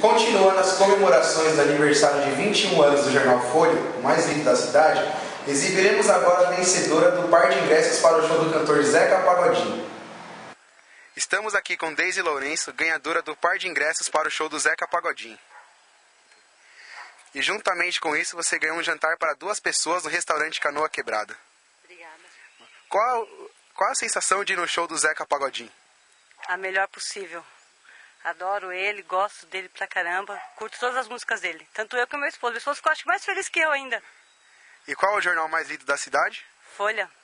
continuando as comemorações do aniversário de 21 anos do Jornal Folha, o mais lido da cidade, exibiremos agora a vencedora do par de ingressos para o show do cantor Zeca Pagodinho. Estamos aqui com Deise Lourenço, ganhadora do par de ingressos para o show do Zeca Pagodinho. E juntamente com isso você ganhou um jantar para 2 pessoas no restaurante Canoa Quebrada. Obrigada. Qual a sensação de ir no show do Zeca Pagodinho? A melhor possível. Adoro ele, gosto dele pra caramba, curto todas as músicas dele. Tanto eu como meu esposo. Meu esposo ficou, acho, mais feliz que eu ainda. E qual é o jornal mais lido da cidade? Folha.